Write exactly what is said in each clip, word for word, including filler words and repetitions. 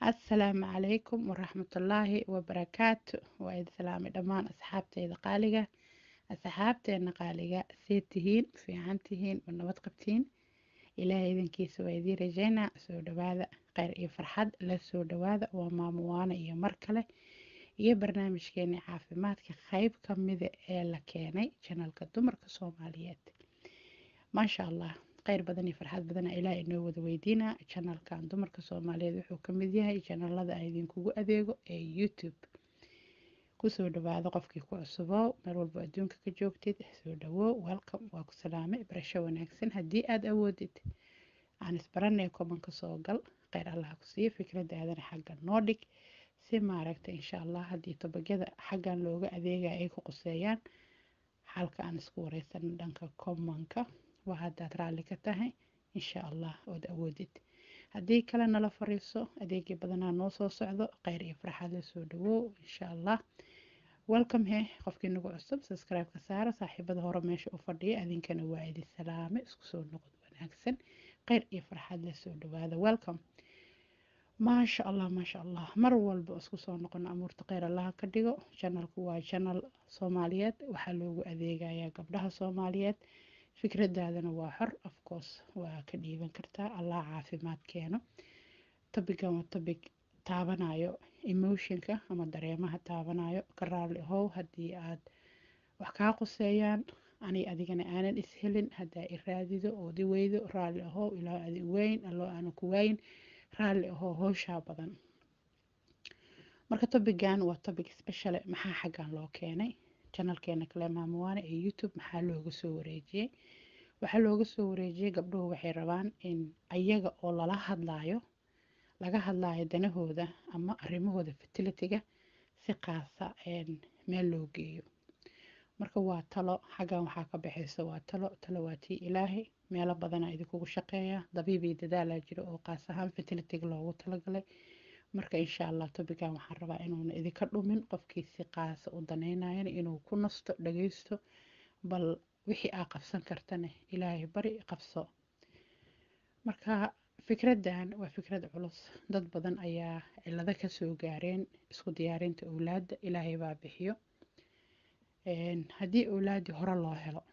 asalaamu calaykum waraxmatullaahi wabarakaatu. waa idin salaamay dhammaan asxaabteyda qaaliga. asxaabteena qaaliga see tihiin, fiican tihiin, ma nabad qabtiin? ilaahay idinkiisa waa idiin rajaynaa. soo dhawaada, kheyr iyo farxad la soo dhawaada. waa maamo waana iyo mar kale iyo barnaamijkeeni caafimaadka qeyb ka mida ee la keenay janalka dumarka soomaaliyeed. maasha allah, kheyr badan iyo farxad badan ilaahay inoo wada weydiinaa. janalkan dumarka soomaaliyeed wuxuu ka mid yahay janalada aan idinkugu adeego ee youtube. kusoo dhawaado qofkii ku cusubow, meel walba adduunka ka joogtid soo dhawow, welcome. waa ku salaamay, barasho wanaagsan. haddii aada awoodid aan isbaranay kobanka soo gal, kheyr allah ku siiyo. fikradaadana xagga noo dhig si maaragta insha allah haddii tobagyada xaggan looga adeegaya ay ku quseeyaan, xalka aan isku wareysano dhanka komanka. waa haddaad raalli ka tahay insha allah ood awoodid. haddii kale nala fariiso, adeegii badanaa noo soo socdo. kheyr iyo farxad la soo dhawow insha allah. welcome he qofkii nagu cusub, subscribe ka saara. saaxiibada hore meesha u fadhiya adinkana waa idin salaame. isku soo noqod wanaagsan, kheyr iyo farxad la soo dhawaada. welcome. maasha allah maasha allah, mar walba isku soo noqono amuurta kheyr allah ka dhigo. janalku waa janal soomaaliyeed, waxaa loogu adeegayaa gabdhaha soomaaliyeed. fikradaadana waa xor, of course waa ka dhiiban kartaa. allah caafimaad keeno. topigan waa topic taabanayo emotionka ama dareemaha taabanayo. ka raali ahow haddii aad wax kaa quseeyaan, ani adigana aanan ishelin. haddaa i raadido ood i weydo, raali ahow. ilaa adi weyn alloo aana ku waayin, raali ahow. howshaa badan. marka topigan waa topic special. maxaa xaggan loo keenay janalkeena kale maamuwaane ee youtube? maxaa looga soo wareejiyey? waxaa looga soo wareejiyey gabdhuhu waxay rabaan in ayaga oo lala hadlaayo laga hadlaayo danahooda ama arrimahooda fertility-ga si qaasa meel loo geeyo. marka waa talo xaggan waxaa ka baxaysa. waa talo talo waa tii ilaahay. meelo badanaa idinkugu shaqeeya. dabiibii dadaalaa jiro oo qaas ahaan fertility-ga loogu talagalay. marka insha allah topigan waxaan rabaa inuuna idinka dhumin. qofkii si qaasa u danaynayan inuu ku nasto, dhageysto. bal wixii aa qabsan kartane ilaahay bari qabso. marka fikradan waa fikrad culus. dad badan ayaa cilado kasoo gaareen isku diyaarinta owlaada. ilaahay baa bixiyo. haddii owlaadii hore loo helo,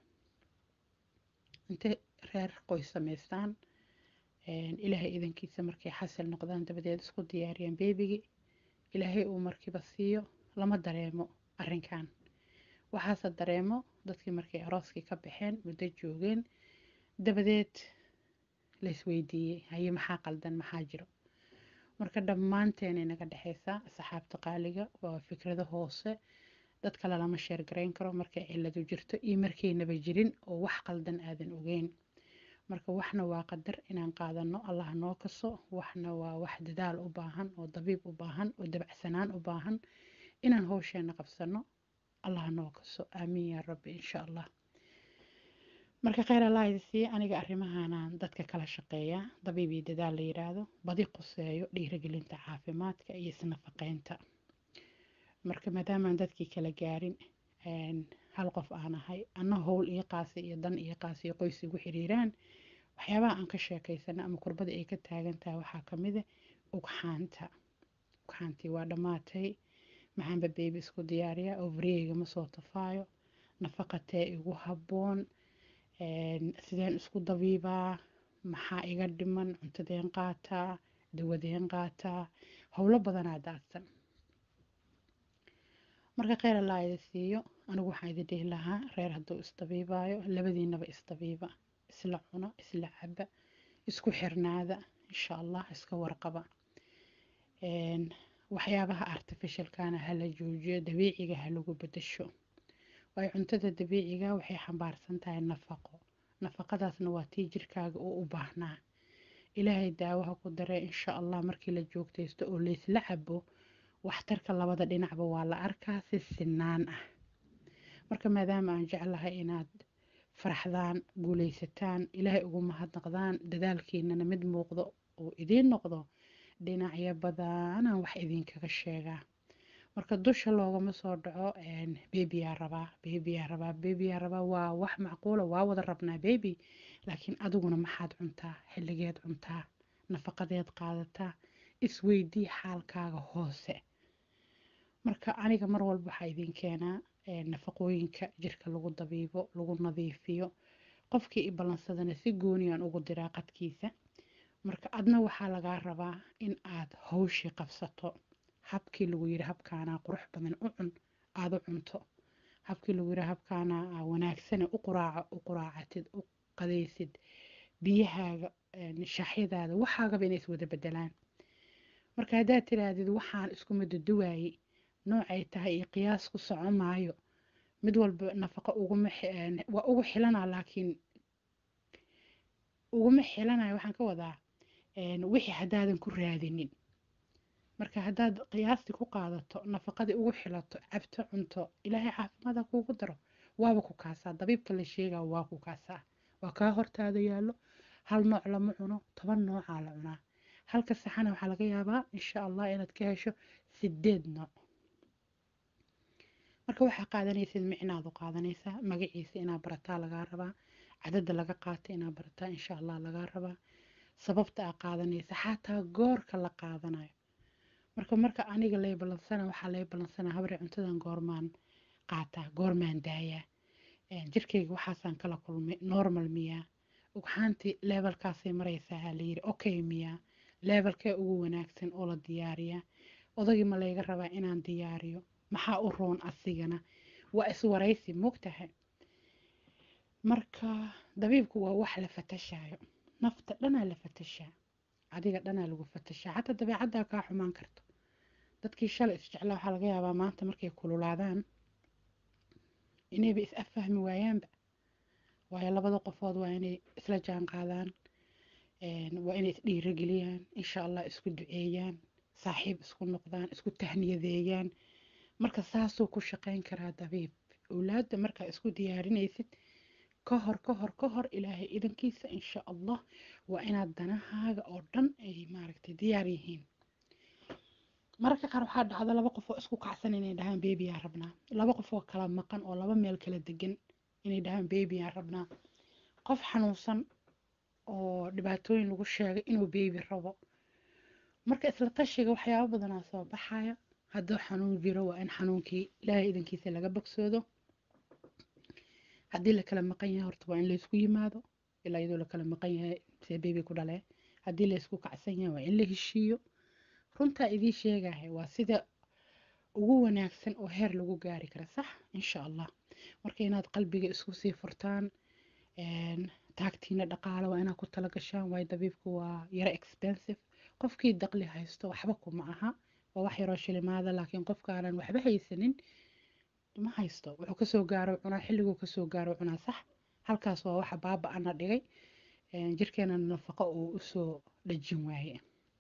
intay reer qoys samaystaan, ilaahay idankiisa markay xasil noqdaan dabadeed isku diyaariyaan beebigii, ilaahay uu markiiba siiyo, lama dareemo arrinkan. waxaase dareemo dadkii markay arooskii ka baxeen, muddo joogeen, dabadeed la isweydiiyey haye maxaa qaldan, maxaa jiro. marka dhammaanteena naga dhexeysa asxaabta qaaliga. waa fikrado hoose, dad kale lama sheer garayn karo markay ciladu jirto iyo markaynaba jirin oo wax qaldan aadan ogeyn. marka waxna waa qadar inaan qaadano, allah noo kaso. waxna waa wax dadaal u baahan, oo dabiib u baahan, oo dabacsanaan u baahan inaan howsheena qabsano. allah noo kaso, aamiin yaa rabbi insha allah. marka kheyr allah idin siiya. aniga arrimahanaan dadka kala shaqeeya. dabiib iyo dadaal la yiraahdo, badi quseeyo dhiirigelinta caafimaadka iyo isnafaqeynta. marka maadaamaan dadkii kala gaarin, hal qof aan ahay, ana howl iyo qaasi iyo dan iyo qaasi iyo qoys igu xiriiraan, waxyaabaha aan ka sheekaysana ama kurbada ay ka taagan tahay waxaa ka mid ah ugxaanta. ugxaantii waa dhammaatay, maxaanba beebi isku diyaariyaa, ovariyeyga ma soo tafaayo, nafaqatee igu habboon, sideen isku dabiibaa, maxaa iga dhiman, cuntadeen qaataa, dawadeen qaataa, howlo badanaa daadsan. marka kheyr allah idin siiyo. anigu waxaan idin dhihi lahaa, reer hadduu isdabiibaayo, labadiinaba isdabiiba, isla cuna, isla caba, isku xirnaada insha allah, iska warqaba. waxyaabaha artificialkana hala joojiyo, dabiiciga ha lagu bedesho. waayo cuntada dabiiciga waxay xambaarsan tahay nafaqo. nafaqadaasna waa tii jirkaaga uu u baahnaa. ilaahay daawaha ku daree insha allah. markii la joogtaysto oo laysla cabo, waxtarka labada dhinacba waa la arkaa si sinaan ah. marka maadaama aan jeclahay inaad faraxdaan, guuleysataan, ilaahay ugu mahadnaqdaan, dadaalkiinana mid muuqdo oo idiin noqdo, dhinacyo badanaan wax idinkaga sheegaa. marka dusha loogama soo dhaco beebiyaa rabaa, beebiyaa rabaa, beebiyaa rabaa. waa wax macquula, waa wada rabnaa beebi. laakiin adiguna maxaad cuntaa, xilligeed cuntaa, nafaqadeed qaadataa, isweydii xaalkaaga hoose. marka aniga mar walba waxaa idin keenaa nafaqooyinka jirka lagu dabiibo, lagu nadiifiyo. qofkii i ballansadana si gooniyaan ugu diraa qadkiisa. marka adna waxaa lagaa rabaa in aad hawshii qabsato. habkii lagu yiri habkaanaa qurux badan u cun aad u cunto. habkii lagu yiri habkaanaa wanaagsane u quraaco u quraacatid, u qadaysid. biyahaaga shaaxyadaada waxaagaba inay iswada bedelaan. marka haddaad tiraahdid waxaan isku madaduwaayey noocay tahay iyo qiyaas ku soco maayo, mid walba nafaqo uguma waa ugu xilanaa, laakiin uguma xilanayo waxaan ka wadaa wixii haddaadan ku raadinin. marka haddaad qiyaastii ku qaadato, nafaqadii ugu xilato, cabto, cunto, ilaahay caafimaada kuugu daro, waaba ku kaasaa. dabiibka la sheegaa waa ku kaasaa, waa kaa hortaada yaallo. hal nooc lama cuno, toban noocaa la cunaa. halka saxana waxaa laga yaabaa insha allah inaad ka hesho sideed nooc. marka waxaa qaadanaysid micnaad u qaadanaysaa, magaciisa inaad barataa lagaa rabaa, cadada laga qaata inaad barataa insha allah lagaa rabaa, sababta aad qaadanaysa, xataa goorka la qaadanayo. marka marka aniga lay balansana waxaa lay balansana habre cuntadan goormaan qaataa, goormaan daayaa, jirkayga waxaasaan kala kulmay, normal miyaa, ugxaantii levelkaasay maraysaa la yiri, okay miyaa, levelkee ugu wanaagsan oo la diyaariyaa, odagii ma layga rabaa inaan diyaariyo, maxaa u roon asigana. waa iswaraysi moogtahay. marka dabiibku waa wax la fatashayo, nafta dhanaa la fatashaa, adiga dhanaa lagu fatashaa, xataa dabeecaddaa kaa xumaan karto. dadkii shalay isjeclaa waxaa laga yaabaa maanta markay kululaadaan inayba is affahmi waayaanba. waayo labada qofood waa inay isla jaan qaadaan, waa inay is dhiirageliyaan, insha allah isku duceeyaan, saaxiib isku noqdaan, isku tahniyadeeyaan. marka saasuu ku shaqayn karaa dabiib. awlaadda markaa isku diyaarinaysid ka hor ka hor ka hor ilaahay idankiisa insha allah waa inaad danahaaga oo dhan ay maaragtay diyaar yihiin. mararka qaar waxaa dhacda laba qof oo isku kacsan inay dhahaan beebiyaa rabnaa, laba qof oo kala maqan oo laba meel kala degan inay dhahaan beebiyaa rabnaa, qof xanuunsan oo dhibaatooyin lagu sheegay inuu beebi rabo. marka isla tashiga waxyaabo badanaa soo baxaya. hadduu xanuun jiro waa in xanuunkii ilaahay idankiisa laga bogsoodo. haddii la kala maqan yahay horta waa in laysku yimaado, ilaa iyadoo la kala maqan yahay see beebi ku dhalee. haddii laysku kacsan yahay waa in la heshiiyo. runtaa idiin sheegahay waa sida ugu wanaagsan oo heer lagu gaari kara, sax insha allah. marka inaad qalbiga isku sii furtaan, taagtiina dhaqaale waa inaad ku tala gashaan, waayo dabiibku waa yaro expensive. qofkii daqli haysto waxba kuma aha, waa wax yaroo shilimaada, laakiin qofkaanan waxba haysanin ma haysto, wuxuu kasoo gaaro cunaa, xilliguu kasoo gaaro cunaa, sax. halkaas waa waxa baaba ana dhigay, jirkeena nafaqo uu usoo dhajin waaye.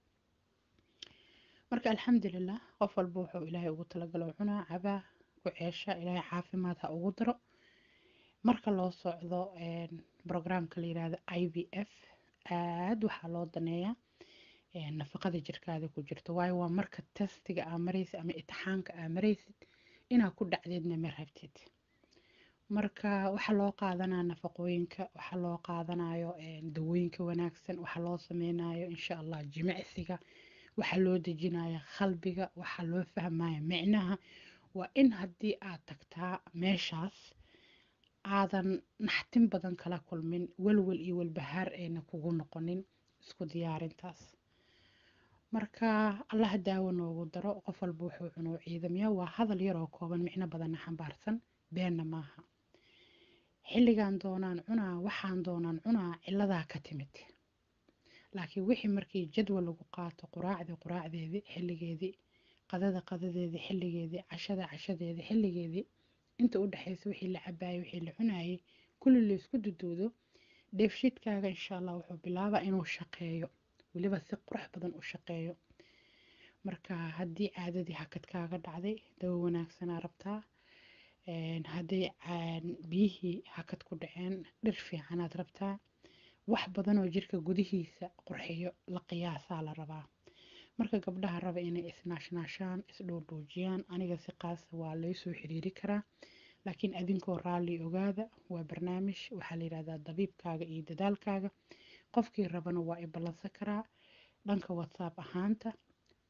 marka alxamdulilah qof walba wuxuu ilaahay ugu talagalo cunaa, cabaa, ku ceesha, ilaahay caafimaad ha ugu daro. marka loo socdo programka la yiraahdo I V F aad waxaa loo daneeyaa nafaqada jirkaada ku jirto, waayo waa marka testiga aa maraysid ama itixaanka aa maraysid inaa ku dhacdeedna ma rabtid. marka waxaa loo qaadanaa nafaqooyinka, waxaa loo qaadanayo dawooyinka wanaagsan, waxaa loo sameynayo insha allah jimicsiga, waxaa loo dejinaya qalbiga, waxaa loo fahmaya micnaha. waa in haddii aad tagtaa meeshaas aadan naxtin badan kala kulmin, walwal iyo walbahaar ayna kugu noqonin isku diyaarintaas. marka allah daawo noogu daro. qof walba wuxuu cuno ciidamya, waa hadal yaroo kooban micno badanna xambaarsan, beenna maaha. xilligan doonaan cunaa, waxaan doonaan cunaa, ciladaa ka timid. laakiin wixii markii jadwal lagu qaato, quraacdii quraacdeedii xilligeedii, qadada qadadeedii xilligeedii, cashada cashadeedii xilligeedii, inta u dhaxaysa wixii la cabaayay, wixii la cunaayay, kulli la isku duduudo, dheefshiidkaaga insha allah wuxuu bilaabaa inuu shaqeeyo, weliba si qurux badan u shaqeeyo. marka haddii caadadii hakadkaaga dhacday, dawo wanaagsanaa rabtaa. haddii biyihii hakad ku dhaceen, dhir fiicanaad rabtaa. wax badan oo jirka gudihiisa qurxiyo la qiyaasaa la rabaa. marka gabdhaha raba inay isnaashnaashaan, isdhoodhoojiyaan, aniga si qaasa waa laysoo xiriiri karaa, laakiin adinkoo raalli ogaada, waa barnaamij waxaa la yidhahdaa dabiibkaaga iyo dadaalkaaga. qofkii rabana waa i ballansan karaa dhanka whatsapp ahaanta,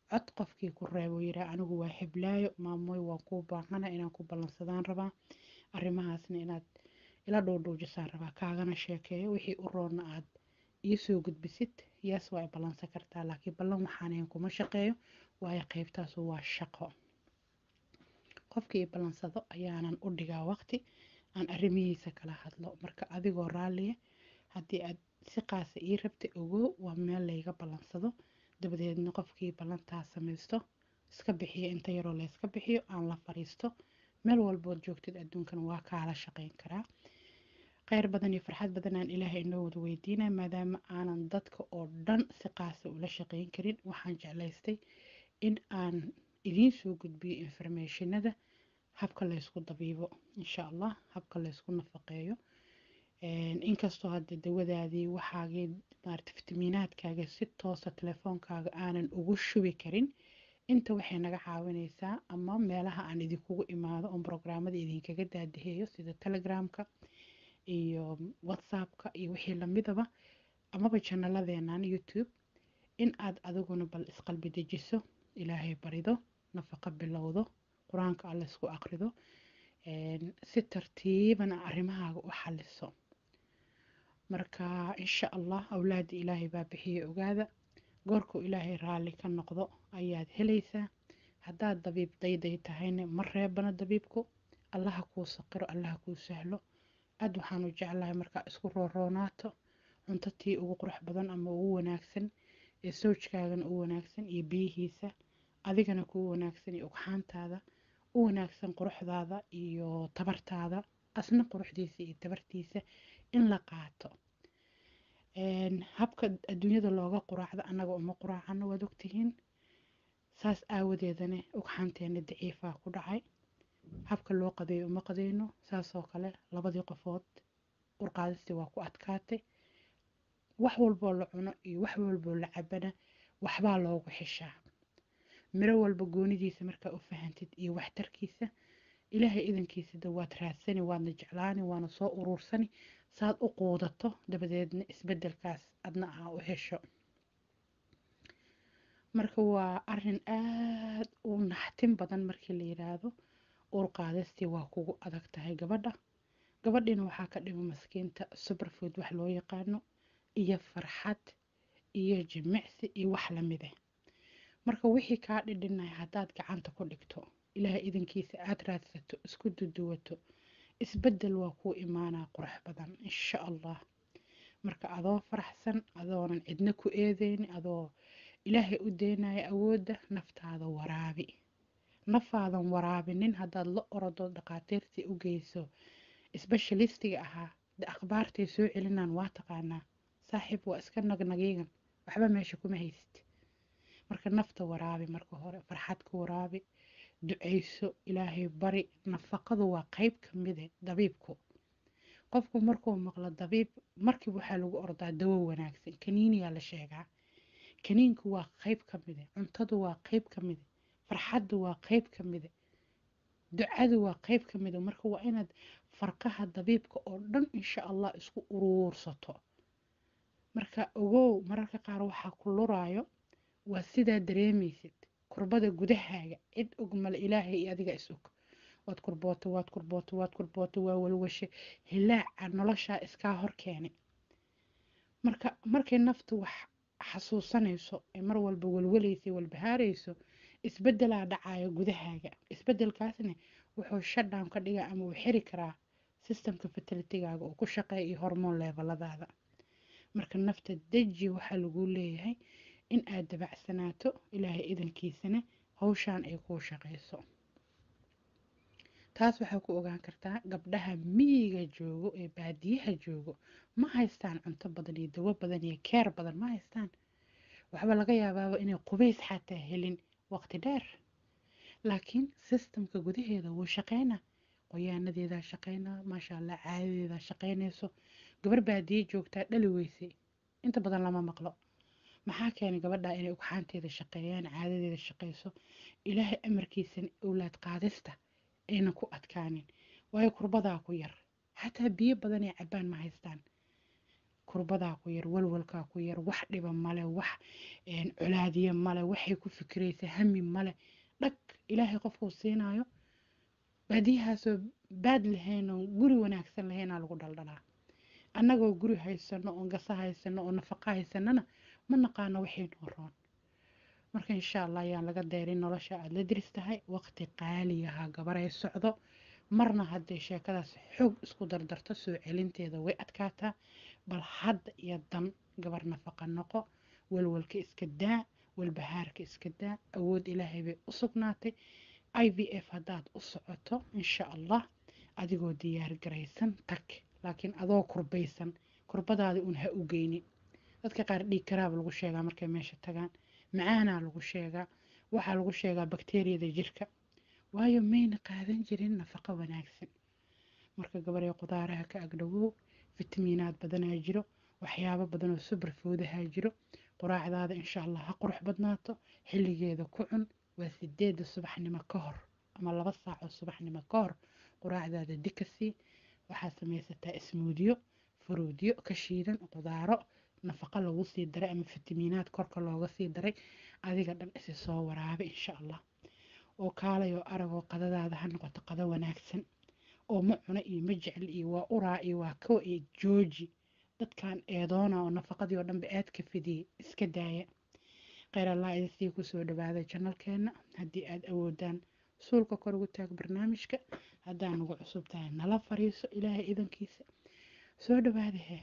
cod qofkii ku reebo yiraa anigu waa xiblaayo maamoy waan kuu baahana inaan ku ballansadaan rabaa arrimahaasna inaad ila dhuudhuujisaan rabaa kaagana sheekeeyo wixii u roonna aad ii soo gudbisid yaas waa i ballansan kartaa laakiin ballan waxaanayn kuma shaqeeyo waayo qaybtaasu waa shaqo qofkii i ballansado ayaanan u dhigaa waqti aan arrimihiisa kala hadlo marka adigoo raalliya haddii aad si qaasa ii rabtay ogow waa meel layga ballansado dabadeedna qofkii ballantaas samaysto iska bixiyo inta yaroo la iska bixiyo aan la fariisto meel walbood joogtid adduunkan waa kaala shaqayn karaa kheyr badan iyo farxad badan aan ilaahay inoo wada weydiinaya maadaama aanan dadka oo dhan si qaasa ula shaqayn karin waxaan jeclaystay in aan idiin soo gudbiyo informationada habka laysku dabiibo insha allah habka laysku nafaqeeyo inkastoo hadda dawadaadii waxaagii maarata fitamiinaadkaaga si toosa telefoonkaaga aanan ugu shubi karin inta waxay naga caawinaysaa ama meelaha aan idinkugu imaado oon brograamada idinkaga daadaheeyo sida telegramka iyo whatsappka iyo wixii lamidaba amaba jannaladeenan youtube in aad adiguna bal isqalbi dejiso ilaahay barido nafaqo bilowdo qur-aanka alla isku aqrido si tartiibana arrimahaaga u xaliso marka insha allah awlaada ilaahay baa bixiye ogaada goorkuu ilaahay raalli ka noqdo ayaad helaysaa haddaad dabiib dayday tahayna ma reebana dabiibku allaha kuu saqiro allaha kuu sahlo aad waxaan u jeclahay markaa isku rooroonaato cunto tii ugu qurux badan ama ugu wanaagsan ee sawjkaagana u wanaagsan iyo biyihiisa adigana kuu wanaagsan iyo ugxaantaada u wanaagsan quruxdaada iyo tabartaada asna quruxdiisa iyo tabartiisa in la qaato habka adduunyada looga quraacdo annaga uma quraacano waad ogtihiin saas aawadeedana ugxaanteena daciifaa ku dhacay habka loo qadeeyo uma qadeyno saasoo kale labadii qofood urqaadistii waa ku adkaatay wax walboo la cuno iyo wax walboo la cabana waxbaa loogu xishaa miro walba goonidiisa markaa u fahantid iyo waxtarkiisa ilaahay idankiisa da waad raadsani waadna jeclaani waana soo uruursani saad u quudato dabadeedna isbedelkaas adna aa u hesho marka waa arin aad u naxtin badan markii la yiraahdo urqaadistii waa kugu adag tahay gabadha gabadhina waxaa ka dhima maskiinta superfood wax loo yaqaano iyo farxad iyo jimicsi iyo wax lamid ah marka wixii kaa dhidhinay haddaad gacanta ku dhigto ilaahay idankiisa aad raadsato isku duduwato isbedel waa kuu imaanaa qurux badan insha allah marka adoo faraxsan adoonan cidna ku eedeyni adoo ilaahay u deynaya awoodda naftaada waraabi nafaadan waraabinin haddaad la orodo dhaqaatiirtii u geyso specialistiga ahaa akhbaartay soo celinaan waa taqaanaa saaxiib waa iska nagnagiigan waxba meesha kuma haysid marka nafta waraabi marka hore farxad ku waraabi duceyso ilaahay bari nafaqadu waa qayb ka mid ah dabiibku qofku markuu maqlo dabiib markii waxaa lagu ordaa dawo wanaagsan kaniiniyaa la sheegaa kaniinku waa qayb ka mid ah cuntadu waa qayb ka mid ah farxaddu waa qayb ka mid ah ducadu waa qayb ka mid ah marka waa inaad farqaha dabiibka oo dhan insha allah isku uruursato marka ogow mararka qaar waxaa ku luraayo waa sidaa dareemaysid kurbada gudahaaga cid og male ilaahay iyo adiga is og waad kurbooto waad kurbooto waad kurbooto waa walwashe hilaaca noloshaa iskaa hor keenay marka markay naftu wax xasuusanayso ee mar walba walwalaysay walbahaarayso isbedelaa dhacayo gudahaaga isbedelkaasna wuxuu shutdown ka dhigaa ama uu xiri karaa systemka fertilitigaaga oo ku shaqeeya iyo hormoon leveladaada marka nafta deji waxaa lagu leeyahay in aad dabacsanaato ilaahay idankiisana hawshaan ay kuu shaqeyso taas waxaa ku ogaan kartaa gabdhaha miyiga joogo ee baadiyaha joogo ma haystaan cunto badan iyo dawo badan iyo keer badan ma haystaan waxba laga yaabaaba inay qubays xataa helin waqti dheer laakiin systemka gudaheeda wuu shaqeynaa qoyaanadeedaa shaqeynaa maasha allah caadadeedaa shaqeynayso gabar baadiye joogtaa dhali weysay inta badan lama maqlo maxaa keenay gabadha inay ugxaanteeda shaqeeyaan caadadeeda shaqeyso ilaahay amarkiisana owlaad qaadista aynan ku adkaanin waayo kurbadaa ku yar xataa biyo badan ee cabaan ma haystaan kurbadaa ku yar, walwalkaa ku yar, wax dhiba male, wax colaadiye male, waxay ku fikiraysa hami male. dhag ilaahay qofkuu siinaayo baadiyahaasoo baad lahayn oo guri wanaagsan lahaynaa lagu dhaldhalaa. annagoo guri haysano oo gasa haysano oo nafaqa haysanana ma naqaano waxay noo roon. marka insha allah ayaan laga deerin nolosha aad la diris tahay. waqti qaaliyaha gabaray socdo, marna hadday sheekadaas xoog isku dardarto soo celinteeda way adkaataa. bal hadda iyo dan gabar nafaqa noqo, walwalka iska daa, walbahaarka iska daa. awood ilaahay bay u sugnaatay. i v f haddaad u socoto insha allah adigoo diyaar garaysan tag, laakiin adoo kurbaysan kurbadaada un ha u geynin. dadka qaar dhiig karaaba lagu sheegaa markay meesha tagaan, macaanaa lagu sheegaa, waxaa lagu sheegaa bakteeriyada jirka, waayo mayna qaadan jirin nafaqo wanaagsan. marka gabaree qudaaraha ka agdhowow, fitamiinaad badanaa jiro, waxyaabo badan oo super foodaha jiro. quraacdaada insha allah ha qurux badnaato, xilligeeda ku cun. waa sideeda subaxnimo ka hor ama laba saac oo subaxnimo ka hor quraacdaada dikasii. waxaa samaysataa ismuudiyo, furuudyo ka shiidan, qudaaro nafaqa lagu sii daray ama fitamiinaad korka looga sii daray. adiga dhan isi soo waraabe insha allah. oo kaalay oo aragoo qadadaada ha noqoto qado wanaagsan, oo ma cuna iyo ma jecel iyo waa uraa iyo waa kow iyo jooji. dadkan eedoona oo nafaqadii oo dhanba aad ka fidiyey iska daaya. kheyr allah idin sii kusoo dhawaada janalkeena. haddii aad awoodaan suulka kor ugu taag barnaamijka. haddaa nagu cusub tahay nala fariiso ilaahay idankiisa. soo dhawaada hee.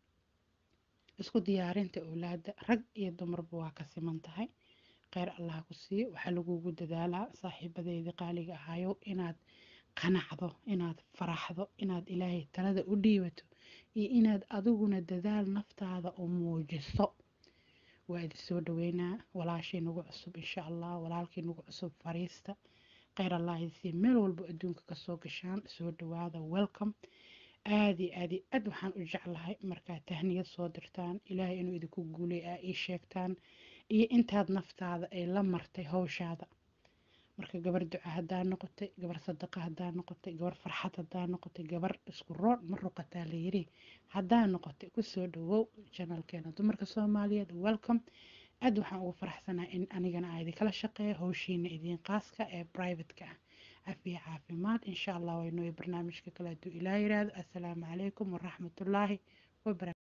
isku diyaarinta awlaada rag iyo dumarba waa ka siman tahay. kheyr allah ku siiyo. waxaa lagugu dadaalaa saaxiibadeydii qaaliga ahaayow inaad qanacdo, inaad faraxdo, inaad ilaahay talada u dhiibato iyo inaad adiguna dadaal naftaada u muujiso. waa idin soo dhaweynaa. walaashii nagu cusub insha allah, walaalkii nagu cusub fariista. kheyr allah idin meel walbo adduunka kasoo gashaan soo dhawaada. welcome. aad iyo aad iyo aad waxaan u jeclahay markaad tahniyad soo dirtaan, ilaahay inuu idinku guulay aa ii sheegtaan, iyo intaad naftaada ay la martay hawshaada. marka gabar duca haddaa noqotay, gabar sadaqa haddaa noqotay, gabar farxad haddaa noqotay, gabar isku roon ma ruqataa la yiri haddaa noqotay, kusoo dhawow janalkeena dumarka Soomaaliyeed. welcome. aad waxaan ugu faraxsanahay in anigana aa idinkala shaqeeyo hawshiina idiin qaaska ee private-ka ah. عافية عافيمات إن شاء الله. وإنه برنامج كلا دو إلى يراد. السلام عليكم ورحمة الله وبركاته.